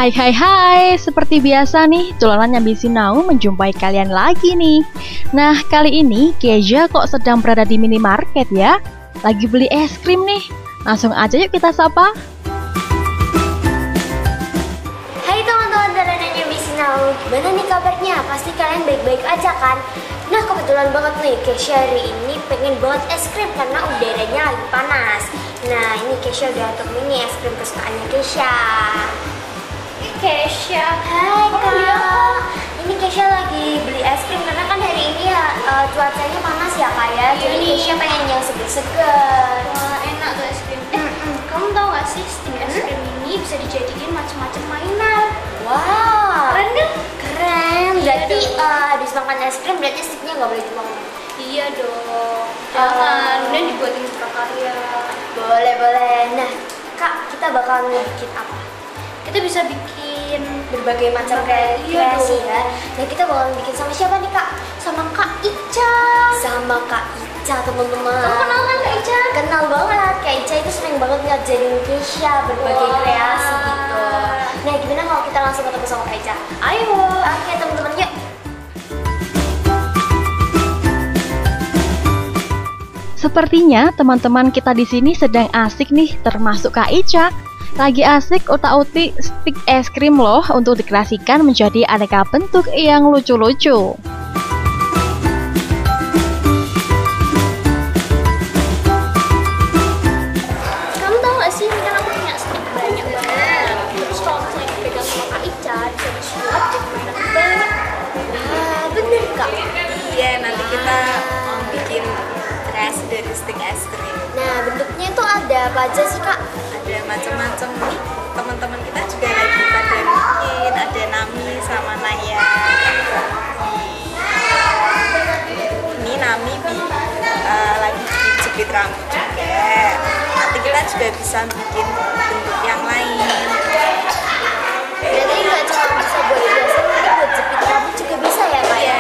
Hai hai hai, seperti biasa nih, Dolanan Nyambi Sinau menjumpai kalian lagi nih. Nah, kali ini Keja kok sedang berada di minimarket ya? Lagi beli es krim nih. Langsung aja yuk kita sapa. Hai teman-teman Dolanan Nyambi Sinau, gimana nih kabarnya? Pasti kalian baik-baik aja kan? Nah, kebetulan banget nih, Kesha hari ini pengen banget es krim karena udaranya lagi panas. Nah, ini Kesha udah temuin nih es krim kesukaannya Kesha. Kesha, hai kak. Ini Kesha lagi beli es krim karena kan hari ini ya cuacanya panas ya kak ya. Jadi Kesha pengen yang seger-seger. Wah, enak tuh es krim. Kamu tahu gak sih, stick es krim ini bisa dijadiin macam-macam mainan. Wow, Keren kan? keren. Berarti Iya habis makan es krim berarti sticknya nggak boleh dibuang. Iya dong. Jangan, dan dibuatin prakarya. Boleh. Nah, kak, kita bakalan bikin apa? Kita bisa bikin Berbagai macam Iya kreasi dong. ya. Nah, kita bakalan bikin sama siapa nih kak? sama Kak Ica. Sama Kak Ica, teman-teman. Kamu kenal kan Kak Ica? Kenal banget. Kak Ica itu sering banget ngajarin Kesha berbagai Wah. kreasi gitu. Nah, gimana kalau kita langsung ketemu sama Kak Ica? Ayo. Oke, teman-teman, yuk. Sepertinya teman-teman kita di sini sedang asik nih, termasuk Kak Ica. Lagi asik utak-utik stik es krim loh untuk dikreasikan menjadi aneka bentuk yang lucu-lucu. Kamu tahu gak sih, ini kan aku punya stick banyak banget. Terus kalau misalnya dipegang sama Kak Ica, bisa disulap jadi mainan banyak. Ah, bener kak. Iya, nanti kita mau bikin kreasi dari stick es krim. Nah, bentuknya itu ada apa aja sih kak? Ada macam-macam nih. Teman-teman kita juga lagi pada bikin. Ada Nami sama Naya. Ini Nami lagi bikin jepit rambut juga. Nanti kita juga bisa bikin bentuk yang lain. Berarti nggak cuma bisa buat biasa, tapi buat jepit rambut juga bisa ya kak ya?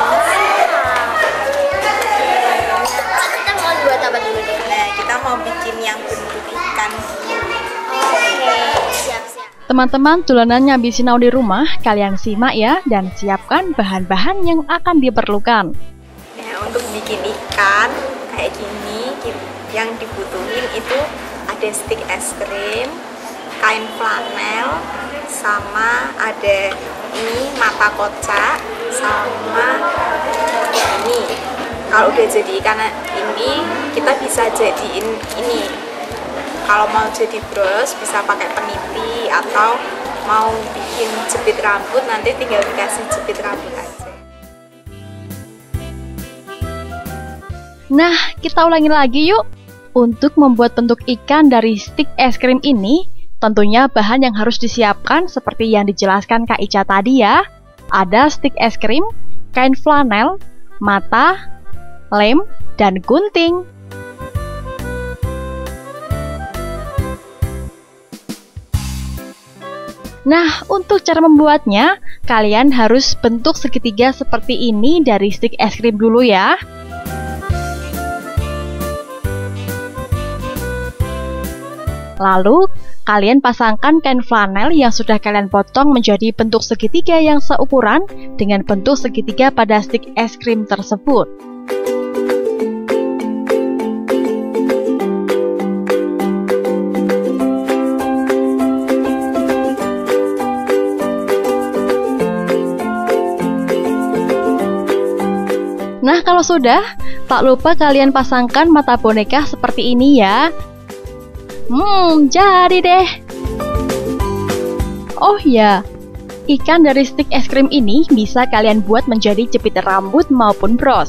Kak, kita mau buat apa dulu deh? Nah, kita mau bikin yang bentuk ikan. Oke, siap-siap. Teman-teman Dolanan Nyambi Sinau di rumah, kalian simak ya dan siapkan bahan-bahan yang akan diperlukan. Nah, untuk bikin ikan kayak gini, yang dibutuhin itu ada stick es krim, kain flanel, sama ada ini mata kocak, sama ini. Kalau udah jadi ikan ini, kita bisa jadiin ini. Kalau mau jadi bros bisa pakai peniti, atau mau bikin jepit rambut nanti tinggal dikasih jepit rambut aja. Nah, kita ulangi lagi yuk. Untuk membuat bentuk ikan dari stik es krim ini, tentunya bahan yang harus disiapkan seperti yang dijelaskan Kak Ica tadi ya. Ada stik es krim, kain flanel, mata, lem, dan gunting. Nah, untuk cara membuatnya, kalian harus bentuk segitiga seperti ini dari stik es krim dulu ya. Lalu, kalian pasangkan kain flanel yang sudah kalian potong menjadi bentuk segitiga yang seukuran dengan bentuk segitiga pada stik es krim tersebut. Nah, kalau sudah, tak lupa kalian pasangkan mata boneka seperti ini ya. Jadi deh. Oh ya, ikan dari stik es krim ini bisa kalian buat menjadi jepit rambut maupun bros.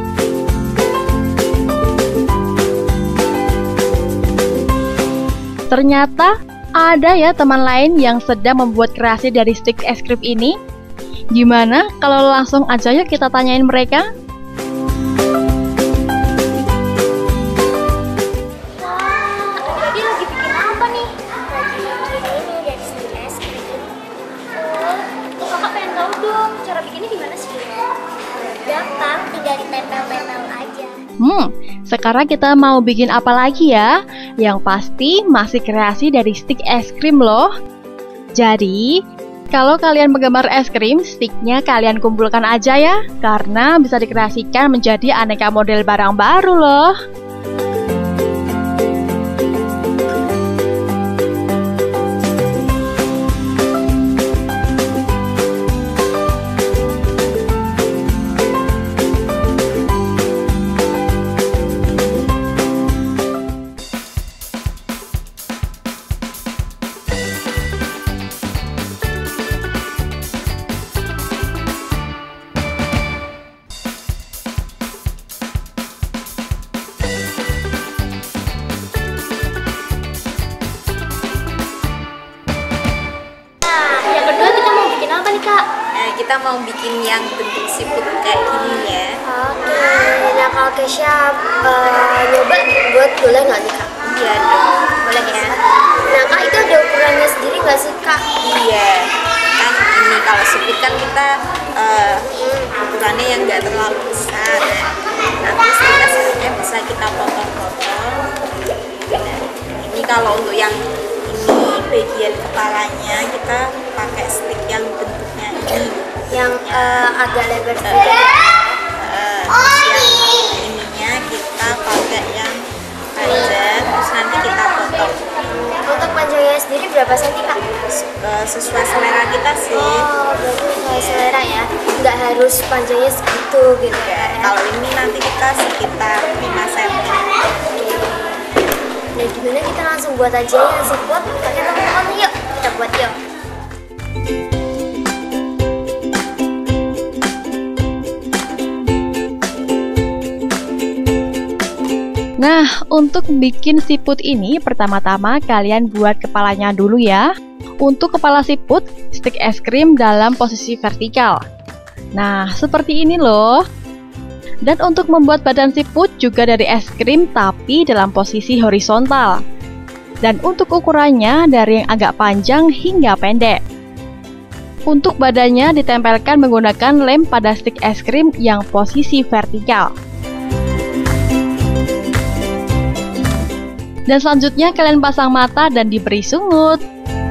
Ternyata ada ya teman lain yang sedang membuat kreasi dari stik es krim ini. Gimana kalau langsung aja yuk kita tanyain mereka? Dia lagi bikin apa nih? Lagi bikin ini dari stick es krim. Oh, kakak pengen tahu dong, cara bikinnya gimana sih? Gampang, tinggal ditempel-tempel aja. Sekarang kita mau bikin apa lagi ya? Yang pasti masih kreasi dari stik es krim loh. Jadi, kalau kalian penggemar es krim, sticknya kalian kumpulkan aja ya, karena bisa dikreasikan menjadi aneka model barang baru loh. Yang kedua kita mau bikin apa nih Kak? Nah, kita mau bikin yang bentuk siput kayak gini ya. Oke, nah kalau Kesha nyoba buat boleh nggak nih Kak? Iya dong, boleh ya. Nah Kak itu ada ukurannya sendiri nggak sih Kak? Iya, kan ini kalau siput kan kita ukurannya yang nggak terlalu besar. Nah, terus kita sebenarnya bisa kita potong-potong. Nah, ini kalau untuk yang ini bagian kepalanya kita pakai stick yang bentuknya ini. Yang agak lebar sedikit. Terus yang ininya kita pakai yang panjang, terus nanti kita potong. Untuk panjangnya sendiri berapa senti Kak? Sesuai selera kita sih. Oh, berarti sesuai selera ya. Nggak harus panjangnya segitu gitu ya. Kalau ini nanti kita sekitar 5 cm. Nah gimana kita langsung buat aja yang siput? Pakai teman-teman yuk, kita buat yuk. Nah, untuk bikin siput ini, pertama-tama kalian buat kepalanya dulu ya. Untuk kepala siput, stick es krim dalam posisi vertikal. Nah, seperti ini loh. Dan untuk membuat badan siput juga dari es krim tapi dalam posisi horizontal. Dan untuk ukurannya dari yang agak panjang hingga pendek. Untuk badannya ditempelkan menggunakan lem pada stick es krim yang posisi vertikal. Dan selanjutnya kalian pasang mata dan diberi sungut.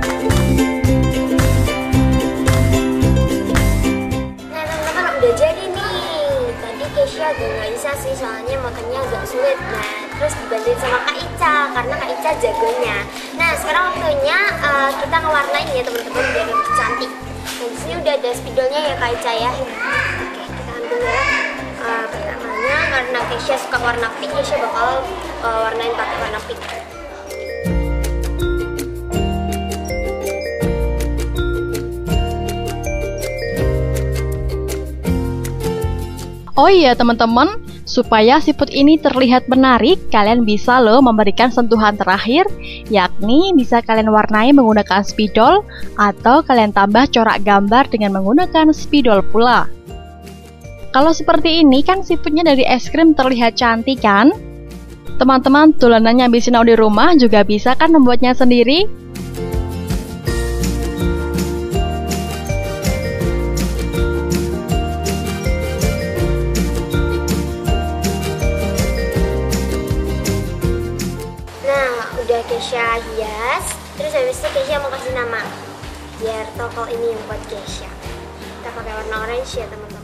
Nah teman-teman udah jadi nih. Tadi Kesha agak nggak bisa sih soalnya makannya agak sulit. Nah terus dibantuin sama Kak Ica karena Kak Ica jagonya. Nah sekarang waktunya kita ngewarnain ya teman-teman biar lebih cantik. Nah di sini udah ada spidolnya ya Kak Ica ya. Oke kita ambil ya. Pertamanya karena Kesha suka warna pink, Kesha bakal warnain pakai warna pink. Oh iya teman-teman, supaya siput ini terlihat menarik, kalian bisa loh memberikan sentuhan terakhir, yakni bisa kalian warnai menggunakan spidol atau kalian tambah corak gambar dengan menggunakan spidol pula. Kalau seperti ini kan siputnya dari es krim terlihat cantik kan? Teman-teman dolanannya bisa di rumah juga bisa kan membuatnya sendiri? Udah Kesha hias, terus habis itu Kesha mau kasih nama biar toko ini yang buat Kesha. Kita pakai warna orange ya teman-teman.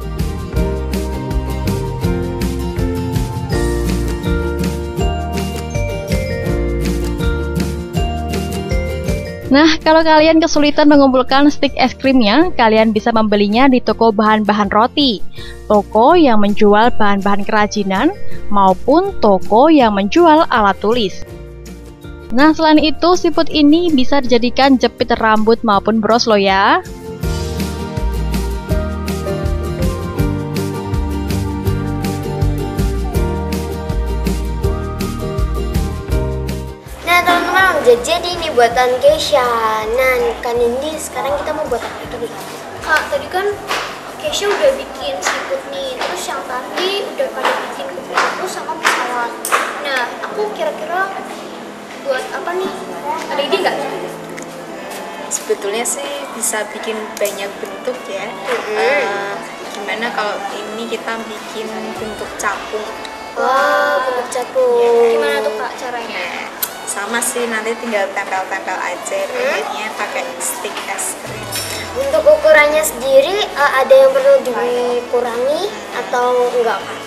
Nah, kalau kalian kesulitan mengumpulkan stick es krimnya, kalian bisa membelinya di toko bahan-bahan roti, toko yang menjual bahan-bahan kerajinan, maupun toko yang menjual alat tulis. Nah, selain itu, siput ini bisa dijadikan jepit rambut maupun bros loh ya. Nah teman-teman udah jadi nih buatan Kesha. Nah Kak Nindi sekarang kita mau buat apa lagi nih? Kak, tadi kan Kesha udah bikin siput nih, terus yang tadi udah pada bikin kupu-kupu sama pesawat. Nah, aku kira-kira buat apa nih? Ada ide nggak? Sebetulnya sih bisa bikin banyak bentuk ya. Gimana kalau ini kita bikin bentuk capung? Wah, bentuk capung. Gimana tuh Kak caranya? Nah, sama sih, nanti tinggal tempel-tempel aja. Pengennya pakai stick es krim. Untuk ukurannya sendiri ada yang perlu dikurangi atau enggak Kak?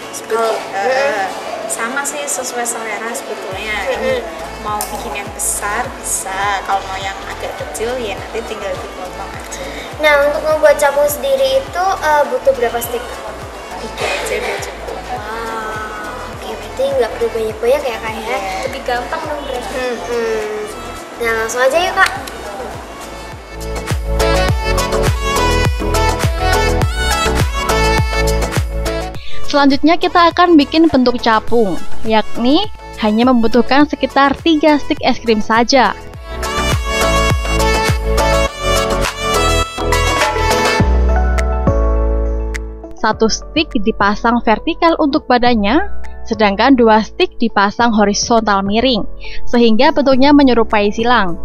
Sama sih, sesuai selera sebetulnya. Ini mau bikin yang besar bisa, kalau mau yang agak kecil ya nanti tinggal dipotong aja. Nah, untuk membuat capung sendiri itu butuh berapa stick? 3 aja udah cukup. Wah, oke, berarti nggak perlu banyak-banyak ya Kak ya? Lebih gampang dong berarti. Nah, langsung aja yuk Kak. Selanjutnya kita akan bikin bentuk capung, yakni hanya membutuhkan sekitar 3 stik es krim saja. Satu stik dipasang vertikal untuk badannya, sedangkan 2 stik dipasang horizontal miring, sehingga bentuknya menyerupai silang.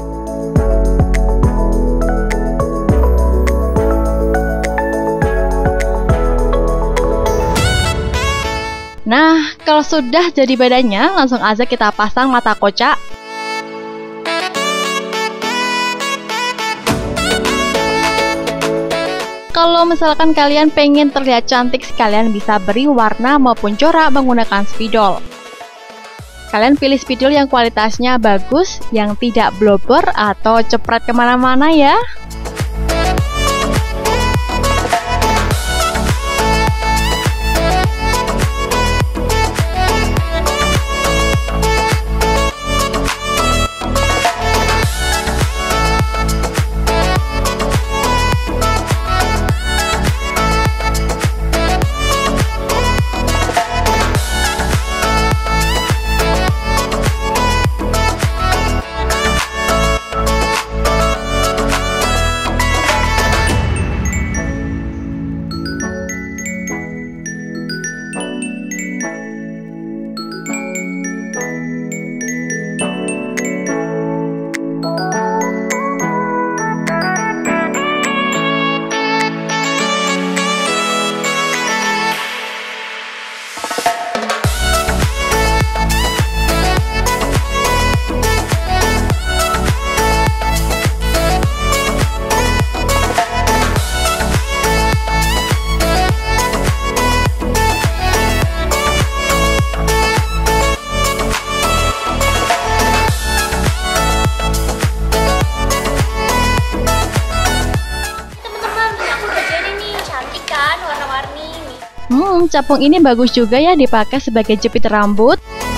Nah, kalau sudah jadi badannya, langsung aja kita pasang mata kocak. Kalau misalkan kalian pengen terlihat cantik, kalian bisa beri warna maupun corak menggunakan spidol. Kalian pilih spidol yang kualitasnya bagus, yang tidak blobber atau cepret kemana-mana ya. Capung ini bagus juga ya dipakai sebagai jepit rambut.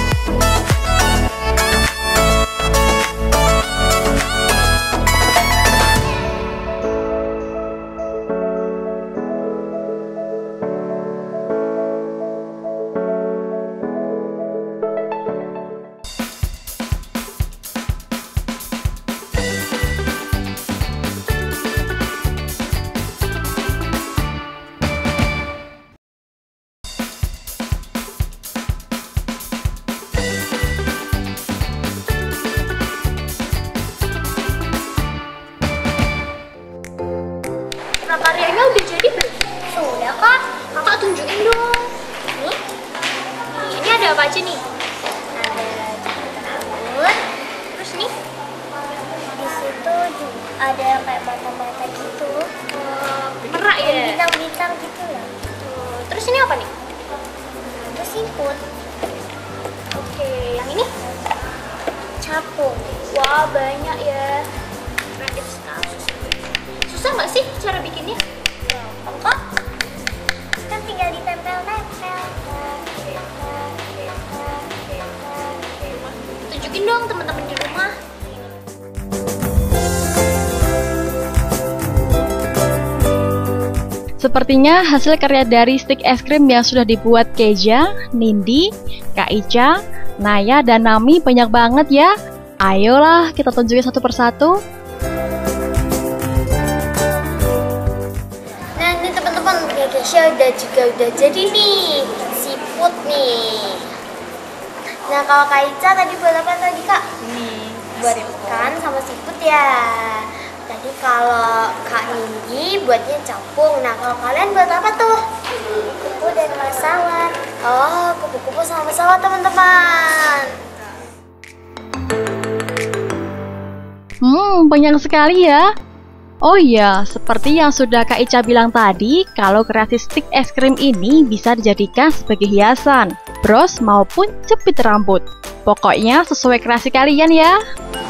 Prakaryanya udah jadi belum? Sudah Kak. Kakak tunjukin dong. Nih, ini ada apa aja nih? Ada jepit rambut. Terus nih, Di situ ada kayak mata-mata gitu. merak ya. Bintang-bintang gitu ya. Terus ini apa nih? Itu siput. Oke, yang ini? Capung. Wah, banyak ya. Kreatif sekali. Susah nggak sih cara bikinnya? Gampang kok. Kan tinggal ditempel-tempel. Tunjukin dong teman-teman di rumah. Sepertinya hasil karya dari stik es krim yang sudah dibuat Keja, Nindi, Kak Ica, Naya, dan Nami banyak banget ya. Ayolah kita tunjukin satu persatu. Nah ini teman-teman, kayak Kesha udah jadi nih siput nih. Nah kalau Kak Ica tadi buat apa tadi Kak? Ini Buat ikan sama siput ya. Tadi kalau Kak Nindi buatnya capung. Nah kalau kalian buat apa tuh? Kupu-kupu dan pesawat. Oh kupu-kupu sama pesawat teman-teman. Banyak sekali ya. Oh iya, seperti yang sudah Kak Ica bilang tadi, kalau kreasi stik es krim ini bisa dijadikan sebagai hiasan, bros maupun jepit rambut. Pokoknya sesuai kreasi kalian ya.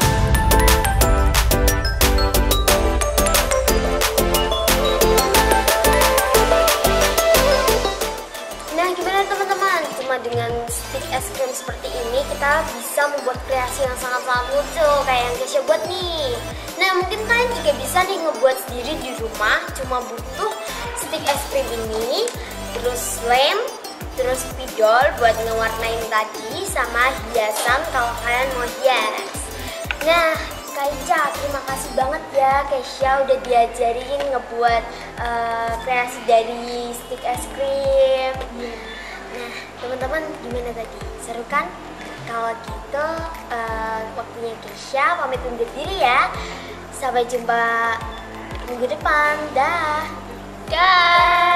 Nah, gimana teman-teman? Cuma dengan stik es krim seperti ini kita bisa membuat kreasi yang sangat-sangat lucu kayak yang Kesha buat nih. Nah, mungkin kalian juga bisa nih ngebuat sendiri di rumah. Cuma butuh stik es krim ini, terus lem, terus spidol buat ngewarnain tadi, sama hiasan kalau kalian mau hias. Nah, Kak Ica, terima kasih banget ya Kesha udah diajarin ngebuat kreasi dari stik es krim. Nah, teman-teman gimana tadi? Seru kan? Kalau gitu waktunya Kesha pamit undur diri ya. Sampai jumpa minggu depan. Dah. Dah.